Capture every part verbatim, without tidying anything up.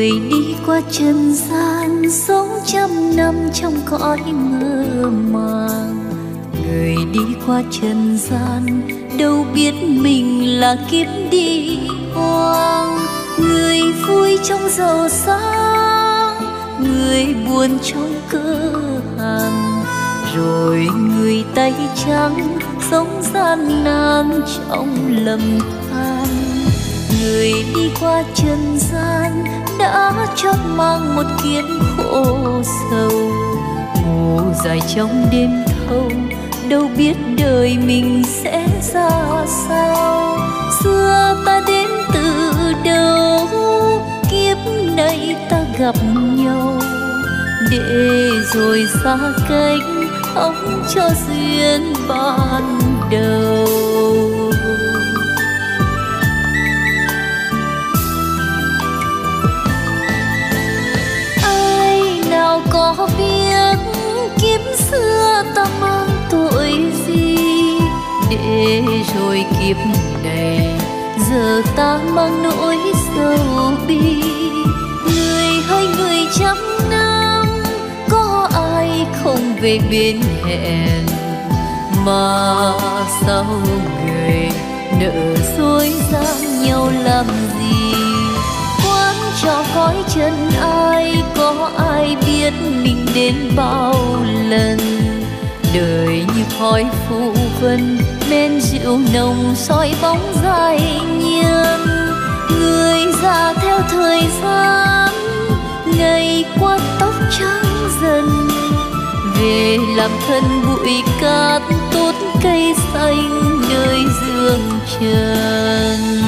Người đi qua trần gian sống trăm năm trong cõi mơ màng. Người đi qua trần gian đâu biết mình là kiếp đi hoang. Người vui trong giàu sang, người buồn trong cơ hàn, rồi người tay trắng sống gian nan trong lầm than. Người đi qua trần gian đã chót mang một kiếp khổ sầu. Ngủ dài trong đêm thâu, đâu biết đời mình sẽ ra sao. Xưa ta đến từ đâu, kiếp này ta gặp nhau, để rồi xa cách ông cho duyên ban đầu. Ai nào có biết kiếp xưa ta mang tội gì, để rồi kiếp này giờ ta mang nỗi sầu bi. Người hay người trăm năm, có ai không về bên hẹn, mà sao người nợ dối gian nhau làm gì. Quán cho cõi chân ai, có ai biết mình đến bao lần. Đời như khói phù vân, men rượu nồng soi bóng dài nhân. Người già theo thời gian, ngày qua tóc trắng dần, về làm thân bụi cát tốt cây xanh nơi dương trần.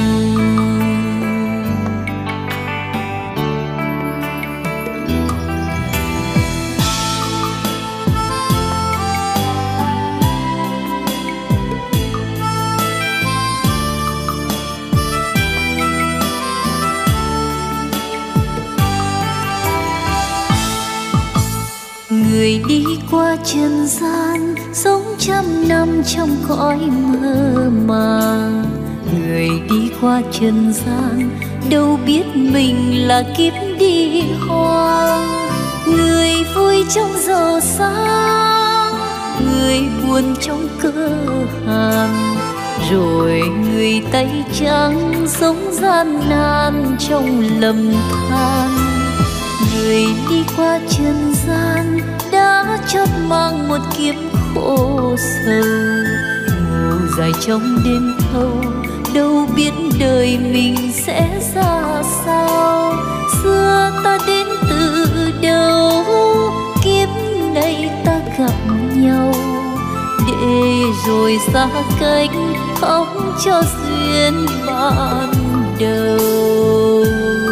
Người đi qua trần gian sống trăm năm trong cõi mơ màng. Người đi qua trần gian đâu biết mình là kiếp đi hoang. Người vui trong giàu sang, người buồn trong cơ hàn, rồi người tay trắng sống gian nan trong lầm than. Người đi qua trần gian đã chót mang một kiếp khổ sầu. Ngủ dài trong đêm thâu, đâu biết đời mình sẽ ra sao. Xưa ta đến từ đâu, kiếp này ta gặp nhau, để rồi xa cách ông cho duyên ban đầu.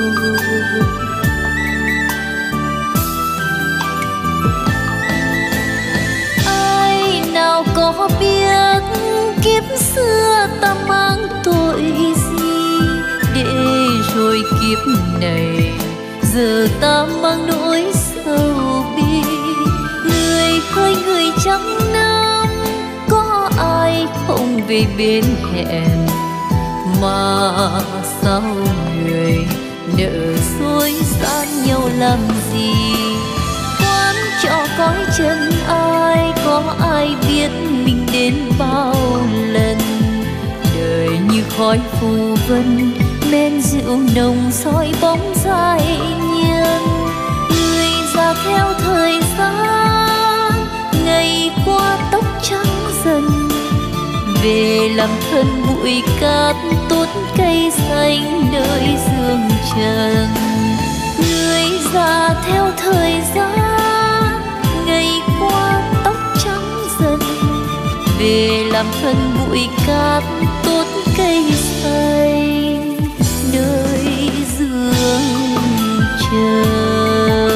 Có biết kiếp xưa ta mang tội gì, để rồi kiếp này giờ ta mang nỗi sầu bi. Người khơi người trăm năm, có ai không về bên hẹn, mà sao người nợ dối gian nhau làm gì. Quán cho cõi chân ai, có ai biết mình đến bao lần. Đời như khói phù vân, men rượu nồng soi bóng dài nhân. Người già theo thời gian, ngày qua tóc trắng dần, về làm thân bụi cát tốt cây xanh nơi dương trần. Người già theo thời gian, ngày qua tóc trắng dần, về làm thân bụi cát tốt cây xanh nơi dương trần.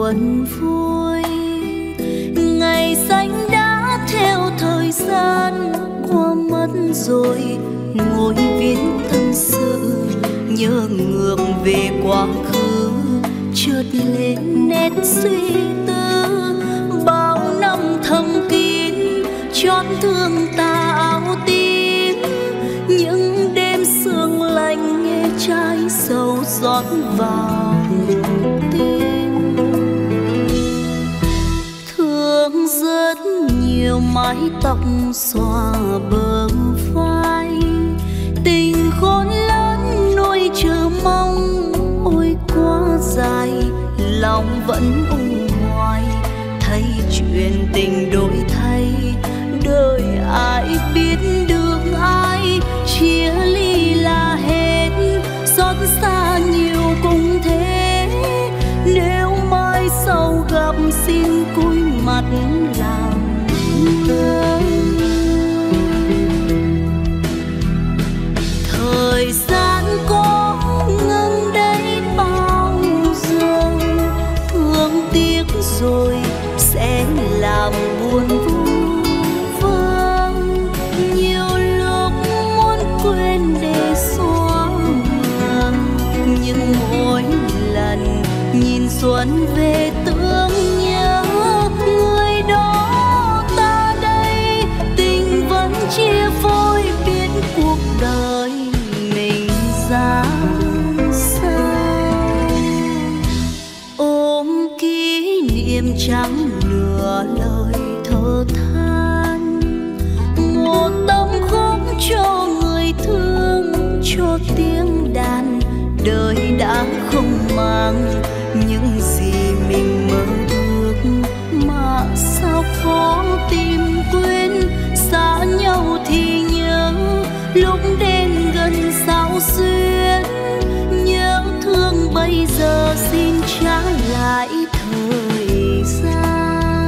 buồn vui. Ngày xanh đã theo thời gian qua mất rồi, ngồi viết tâm sự nhớ ngược về quá khứ, chợt lên nét suy tư. Bao năm thầm kín chót thương ta áo tím, những đêm sương lạnh nghe trái sầu rót vào tim. Thương rất nhiều mái tóc xòa bờ vai, tình khôn lớn nuôi chờ mong ôi quá dài, lòng vẫn u hoài thấy chuyện tình đổi thay. Đời ai biết được ai chia ly là hết, xót xa nhiều cũng thế. Nếu mai sau gặp xin cúi mặt làm ngơ. Thời gian có ngừng đây bao giờ, thương tiếc rồi sẽ làm buồn vui. Vâng, nhiều lúc muốn quên để xóa mờ, nhưng mỗi lần nhìn xuân về tương nhớ người đó ta đây. Tình vẫn chia phôi biết cuộc đời mình ra sao. Ôm kỷ niệm chẳng nửa lời thở than, một tâm khúc cho người thương, cho tiếng đàn. Đời đã không mang những gì mình mơ ước, mà sao khó tìm quên. Xa nhau thì nhớ, lúc đến gần sao xuyên. Nhớ thương bây giờ xin trả lại thời gian.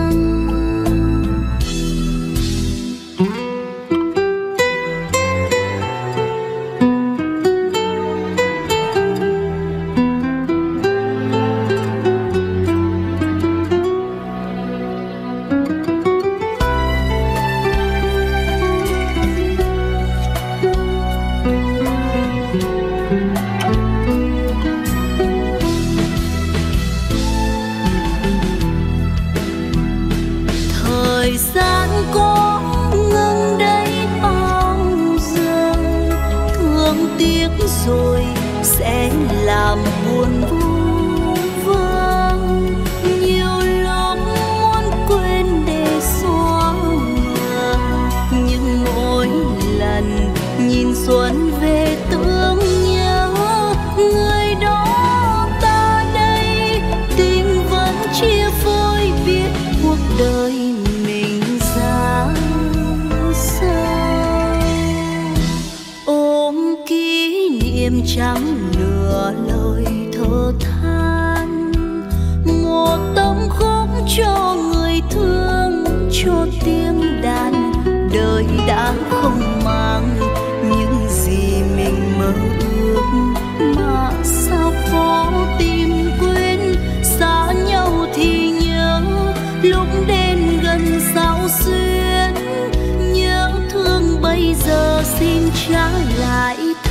Thời gian có ngừng đây bao giờ, thương tiếc rồi sẽ làm buồn vui. Vâng, nhiều lúc muốn quên để xóa mờ, nhưng mỗi lần nhìn xuân về tương nhớ người đó ta đây. Tình vẫn chia phôi biết cuộc đời mình ra sao. Ôm kỷ niệm chẳng nửa lời thở than, một tâm khúc cho người thương, cho tiếng đàn. Đời đã không mang những gì mình mơ ước, mà sao khó tìm quên. Xa nhau thì nhớ, lúc đến gần sao xuyên. Nhớ thương bây giờ xin trả lại